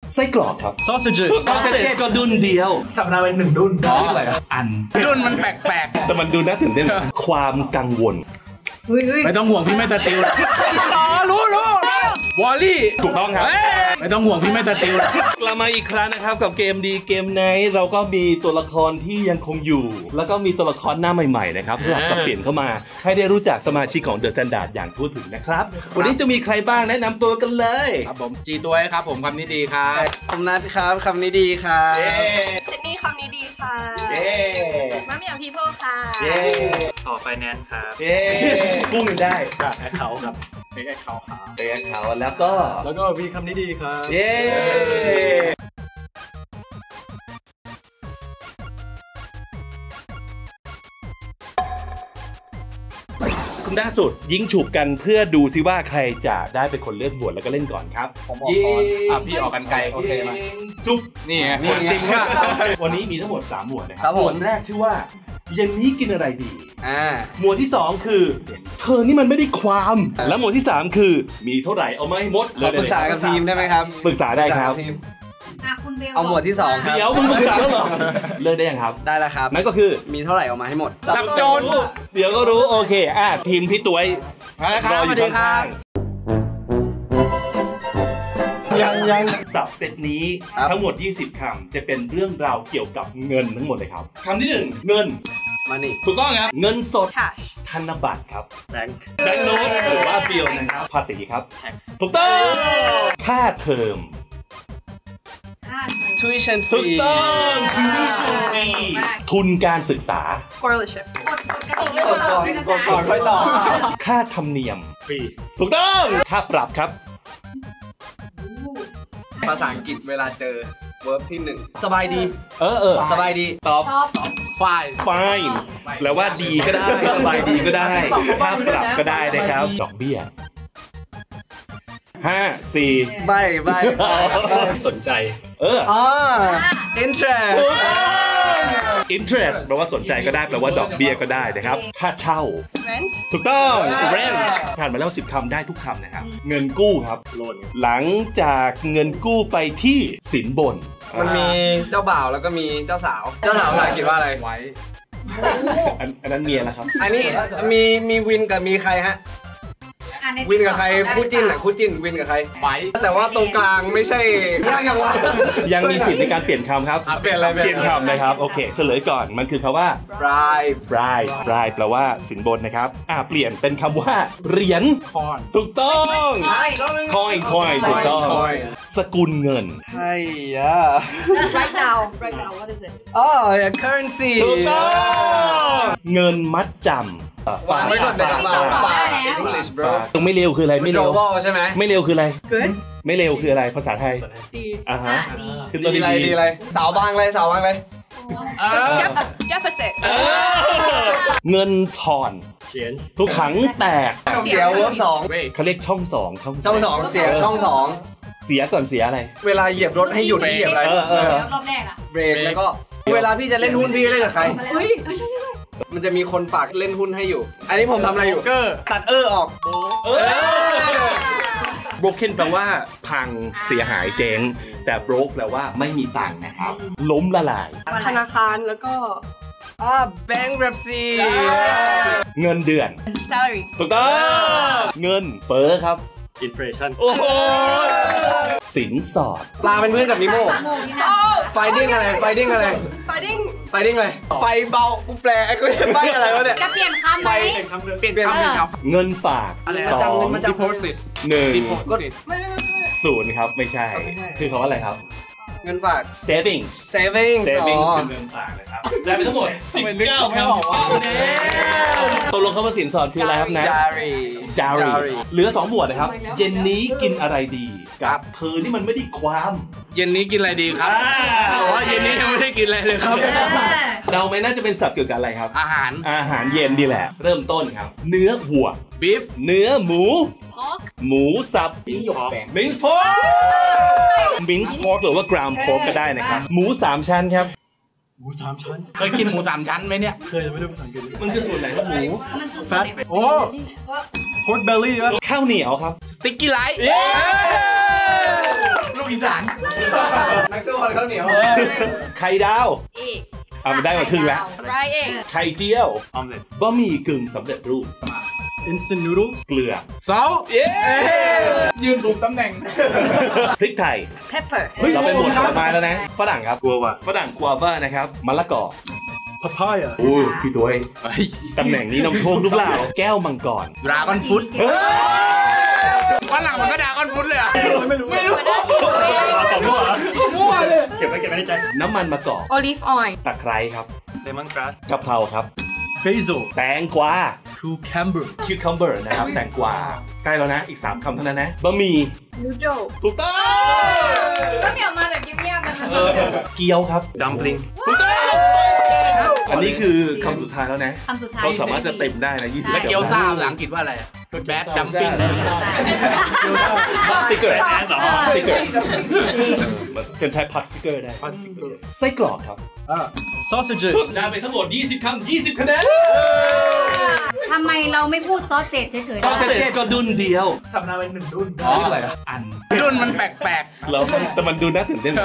ไส้กรอกครับ sausage ก็ดุนเดียวสัปดาห์เป็น1 ดุนอะไรอันดุนมันแปลกแต่มันดูน่าตื่นเต้นความกังวลไม่ต้องห่วงพี่ไม่ตะติวอ๋อรู้วอลลี่ถูกต้องครับไม่ต้องห่วงพี่ไม่ตะติวเรามาอีกครั้งนะครับกับเกมดีเกมไนท์เราก็มีตัวละครที่ยังคงอยู่แล้วก็มีตัวละครหน้าใหม่ๆนะครับสำหรับเปลี่ยนเข้ามาให้ได้รู้จักสมาชิกของ The Standard อย่างทั่วถึงนะครับวันนี้จะมีใครบ้างแนะนำตัวกันเลยครับผมจีตัวครับผมคำนี้ดีครับผมนัทครับคำนี้ดีครับซิดนีย์คำนี้ดีค่ะมะเหมี่ยวพีโพค่ะต่อไฟแนนซ์ครับกุ้งหนึ่งได้จากแอคเคาท์ครับเอ็กเขาครับเอ็กเขาแล้วก็มีคำนี้ดีครับเย้คุณล่าสุดยิงฉุบกันเพื่อดูซิว่าใครจะได้เป็นคนเลือกบวชแล้วก็เล่นก่อนครับยิงพี่ออกกันไกลโอเคมาจุ๊บนี่ไงจริงว่าวันนี้มีทั้งหมด3 หมวดนะครับหมวดแรกชื่อว่าเย็นนี้กินอะไรดีหมวดที่2คือเธอนี่มันไม่ได้ความและหมวดที่3คือมีเท่าไหร่เอามาให้หมดเลยปรึกษากับทีมได้ไหมครับปรึกษาได้ครับเอาหมวดที่2ครับเดี๋ยวมึงปรึกษาแล้วเหรอเลิกได้ยังครับได้แล้วครับนั่นก็คือมีเท่าไหร่เอามาให้หมดสับโจรเดี๋ยวก็รู้โอเคทีมพี่ตัวรออยู่ข้างยังสับเซตนี้ทั้งหมด20 คำจะเป็นเรื่องราวเกี่ยวกับเงินทั้งหมดเลยครับคำที่1เงิน Money ถูกต้องครับเงินสดธนบัตรครับแบงค์โน้ตหรือว่าบิลนะครับภาษีครับถูกต้องค่าเทอม tuition ถูกต้อง tuition fee ทุนการศึกษา scholarship ก่อนค่อยต่อค่าธรรมเนียมฟรีถูกต้องค่าปรับครับภาษาอังกฤษเวลาเจอ verb ที่1สบายดีสบายดีตอบ fine แปลว่าดีก็ได้สบายดีก็ได้ค่าปรับก็ได้นะครับดอกเบี้ย5 4 ใบสนใจinterest แปลว่าสนใจก็ได้แปลว่าดอกเบี้ยก็ได้นะครับค่าเช่า rent ถูกต้อง rent ผ่านมาแล้ว10 คำได้ทุกคำนะครับเงินกู้ครับหลังจากเงินกู้ไปที่สินบนมันมีเจ้าบ่าวแล้วก็มีเจ้าสาวภาษาอังกฤษว่าอะไรไว้อันนั้นเมียแล้วครับอันนี้มีวินกับมีใครฮะวินกับใครคู่จิ้นคู่จิ้นวินกับใครไว้แต่ว่าตรงกลางไม่ใช่ยังมีสิทธิ์ในการเปลี่ยนคำครับเปลี่ยนคำนะครับโอเคเฉลยก่อนมันคือคำว่า bribe แปลว่าสินบนนะครับเปลี่ยนเป็นคำว่าเหรียญถูกต้อง coin ถูกต้องสกุลเงินใช่ right now what is it currency ถูกต้องเงินมัดจำวางไว้ก่อนเดี๋ยวต้องไม่เร็วคืออะไรไม่เร็วใช่ไหมไม่เร็วคืออะไร good ไม่เร็วคืออะไรภาษาไทยดีคือตัวดีอะไรสาวบางเลย deficit เงินทอนทุกขังแตกเสียเวิร์บ2 เขาเรียกช่อง2 เสียช่อง2 เสียก่อนเสียอะไรเวลาเหยียบรถให้หยุดเหยียบอะไรรอบแรกเบรกแล้วก็เวลาพี่จะเล่นหุ้นพี่เล่นกับใครมันจะมีคนฝากเล่นหุ้นให้อยู่อันนี้ผมทำอะไรอยู่ตัดออก broken แปลว่าพังเสียหายเจ๊งแต่ broke แปลว่าไม่มีตังค์นะครับล้มละลายธนาคารแล้วก็ bankruptcy เงินเดือน salary ถูกต้องเงินเฟ้อครับ inflation โอ้โหสินสอดปลาเป็นเพื่อนกับนิโม่finding อะไร finding อะไร ไฟเบากูแปลไอ้กูใบอะไรวะเนี่ยจะเปลี่ยนคำไหมเปลี่ยนคำเงินฝาก 2 deposit 1 0ครับไม่ใช่คือคำว่าอะไรครับเงินฝาก savings คือเงินฝากนะครับได้ไปทั้งหมด19 คำตกลงคำว่าสินสอดคืออะไรครับนะ jari เหลือ2 หมวดนะครับเย็นนี้กินอะไรดีกับเธอที่มันไม่ได้ความเย็นนี้กินอะไรดีครับว่าเย็นนี้ยังไม่ได้กินอะไรเลยครับเราไม่น่าจะเป็นศัพท์เกี่ยวกับอะไรครับอาหารเย็นดีแหละเริ่มต้นครับเนื้อวัว beef เนื้อหมูหมูสับ minced pork หรือว่า ground pork ก็ได้นะครับหมู3 ชั้นครับหมู3 ชั้นเคยกินหมู3 ชั้นไหมเนี่ยเคยไม่ได้ภาษาอังกฤษมันคือส่วนไหนของหมูแฟตโอ้ pork belly ข้าวเหนียวครับ sticky rice รู้อีสานนักสู้คนข้าวเหนียวไข่ดาวอีกเอามาได้มาครึ่งแล้วไรเองไข่เจียวออมเล็ตบะหมี่กึ่งสำเร็จรูป instant noodles เกลือเซายืนถูกตำแหน่งพริกไทย pepper เราเป็นหมวดผลไม้แล้วนะฝรั่งครับกัววาฝรั่งกัวว่านะครับมะละกอ papaya โอ้พี่ตัวตำแหน่งนี้นำโชคหรือเปล่าแก้วมังกรดราก้อนฟุตวันหลังมันก็ดราก้อนฟุตเลยอะไม่รู้มั่วเลยเก็บไว้ในใจน้ำมันมะกอก olive oil ตะไคร้ครับเลมอนกราสกะเพราครับ basil แตงกวา cucumber cucumber นะครับแตงกวาใกล้แล้วนะอีก3คำเท่านั้นนะบะหมี่ noodle ถูกต้องก็เหนียวมาแบบเงียบๆนะคะเกี๊ยวครับดัมพลิงอันนี้คือคำสุดท้ายแล้วนะคำสุดท้ายเขาสามารถจะเต็มได้นะ20 และเกี๊ยวซ่าภาษาอังกฤษว่าอะไร bad dumpling สติกเกอร์ สติกเกอร์จริงเชิญใช้พักสติกเกอร์ได้ไส้กรอกครับ sausages ได้ไปทั้งหมด20คำ20คะแนนทำไมเราไม่พูดซอสเศษเฉยๆซอสเศษก็ดุนเดียวทำนาเป็น1 รุ่นอะไรอันรุ่นมันแปลกแล้วแต่มันดูน่าตื่นเต้น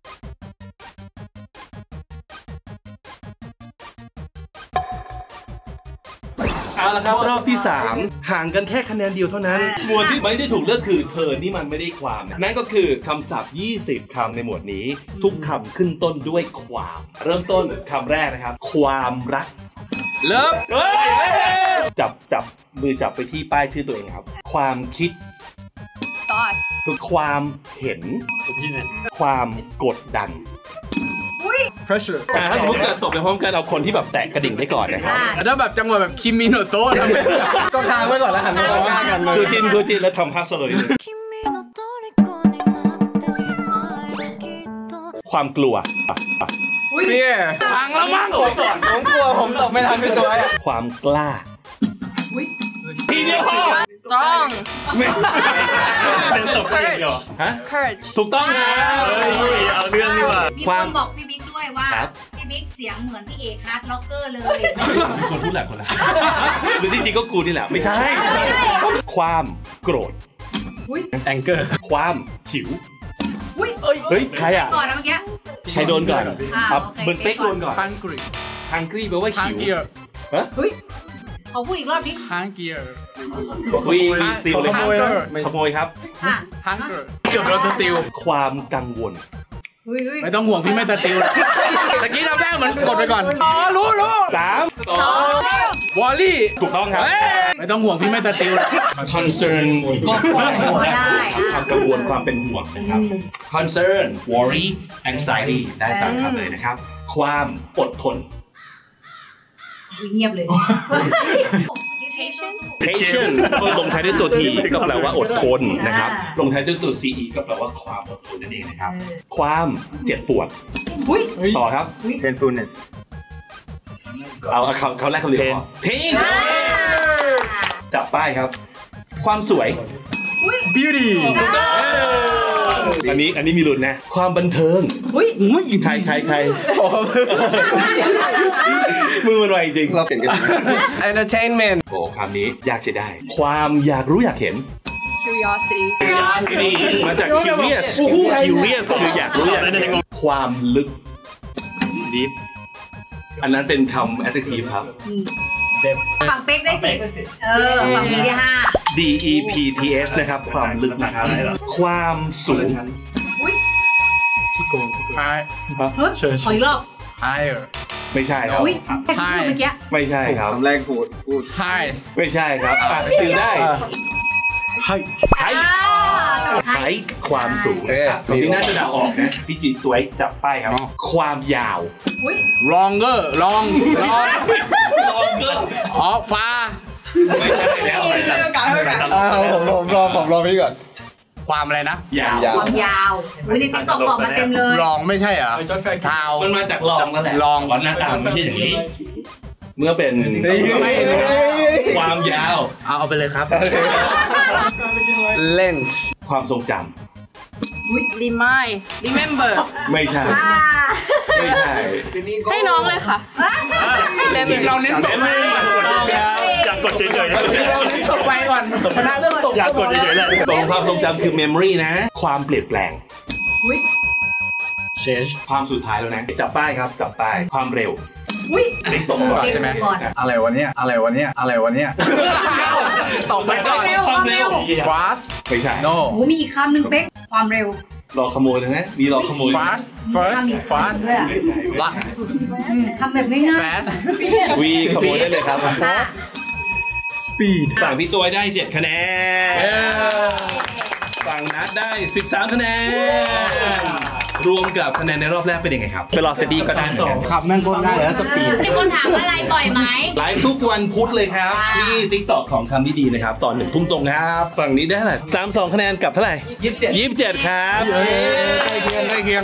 เอาละครับรอบที่ 3 ห่างกันแค่คะแนนเดียวเท่านั้น หมวดที่ไม่ได้ถูกเลือกคือเธอนี่มันไม่ได้ความนั่นก็คือคำศัพท์20คำในหมวดนี้ ทุกคำขึ้นต้นด้วยความ เริ่มต้นคำแรกนะครับ ความรักๆเลิฟจับมือจับไปที่ป้ายชื่อตัวเองครับ ความคิด thoughts คือความเห็น ความกดดัน pressure ถ้าสมมติเกิดตกไปพร้อมกันเอาคนที่แบบแตะกระดิ่งได้ก่อนนะครับแล้วถ้าแบบจังหวะแบบคิมิโนโตะทำไมก็ค้างไว้ก่อนแล้วหันมามองหน้ากันเลยกูจินแล้วทำภาพสโลว์นิดนึง君の虜になってしまえばきっとความกลัวพี่ฟังแล้วมั้งผมกลัวผมตอบไม่ทันเป็นตัวอ่ะความกล้าทีเดียวพอ strong เป็นตบก็อย่างเดียวฮะ courage ถูกต้องนะเอาเรื่องดีกว่ามีคความนบอกพี่บิ๊กด้วยว่าครับพี่บิ๊กเสียงเหมือนพี่เอกฮาร์ดล็อกเกอร์เลยคนพูดแหละคนละหรือจริงๆก็กูนี่แหละไม่ใช่ ความโกรธแองเกอร์ความหิวอุ้ยเฮ้ยใครอ่ะก่อนนะเมื่อกี้ใครโดนก่อน ครับโอเคเบิร์นเป๊กโดนก่อน hungry ฮังกี้แปลว่าหิว hunger ขอพูดอีกรอบดิ hunger วีซีลเลย hunger ขโมยครับอ่ะ hunger เกือบโดนสติลความกังวลไม่ต้องห่วงพี่ไม่สติลตะกี้ทำได้เหมือนกดไปก่อนอ๋อรู้ 3 2 วอลลี่ถูกต้องครับไม่ต้องห่วงพี่ไม่สติล concern ก็ได้ได้ความกังวลความเป็นห่วงนะครับ concern worry anxiety ได้สามคำเลยนะครับ ความอดทนเงียบเลย patient patient ลงท้ายด้วยตัว T ก็แปลว่าอดทนนะครับ ลงท้ายด้วยตัว CE ก็แปลว่าความอดทนนั่นเองนะครับ ความเจ็บปวดอุ้ยต่อครับ painfulness เอาเขาแรกเขาเรียกว่า pain จับป้ายครับ ความสวย beauty อันนี้มีลุ้นนะ ความบันเทิงอุ้ยใครมือมันไวจริงเราเปลี่ยนกัน entertainment โอ้คำนี้ยากจะได้ ความอยากรู้อยากเห็น curiosity curiosity มาจาก curious คืออยากรู้อยากเห็นความลึก deep อันนั้นเป็นคำ adjective ครับฝั่งเป๊กได้สิฝั่งนี้ได้5 DEPTS นะครับ ความลึกนะครับ ความสูง high ขออีกรอบ higher ไม่ใช่ครับอุ้ยแค่ที่พูดเมื่อกี้ไม่ใช่ครับคำแรกพูด high ไม่ใช่ครับstill ได้ height height ความสูงนะครับตรงนี้น่าจะเดาออกนะพี่จีตัวจับป้ายครับ ความยาว longer long ลองเกินอ๋อ far ไม่ใช่แล้วผมรอพี่ก่อนความอะไรนะยาวความยาวอุ้ยในติ๊กต็อกตอบมาเต็มเลยลองไม่ใช่เหรอเท้ามันมาจากลองนั่นแหละลองก่อนหน้าตามันไม่ใช่อย่างนี้ เมื่อเป็นความยาวเอาไปเลยครับ lens ความทรงจ remind remember ำไม่ใช่ ไม่ใช่ให้น้องเลยค่ะ remember เราเน้นตกไปอยากกดเฉยๆเราเน้นตกไปก่อนชนะเรื่องตกอยากกดเฉยๆเลยตรงความทรงจำคือ memory นะ ความเปลี่ยนแปลง change ความสุดท้ายแล้วนะจับป้ายครับจับป้ายความเร็วอุ้ยติ๊กตกก่อนใช่ไหมก่อนอะไรวะเนี่ยอะไรวะเนี่ยอะไรวะเนี่ยตอบไปก่อนความเร็ว fast ไม่ใช่ no โอ้มีอีกคำหนึ่งเป๊กความเร็วรอขโมยเลยนะมีรอขโมย fast first มี fast ด้วยอะไม่ใช่ละคำแบบง่าย fast วีขโมยได้เลยครับ fast speed ฝั่งพี่ตัวได้7คะแนนฝั่งนัดได้13คะแนนรวมกับคะแนนในรอบแรกเป็นยังไงครับเวลาเซดี้ก็ได้เหมือนกันขับแม่งก้นได้แล้วสปีดมีคนถามว่าอะไรบ่อยไหมไลฟ์ทุกวันพุธเลยครับ ที่ TikTok ของคำที่ดีนะครับตอน1 ทุ่มตรงครับ ฝั่งนี้ได้เท่าไหร่32คะแนนกับเท่าไหร่ 27 27ครับใกล้เคียง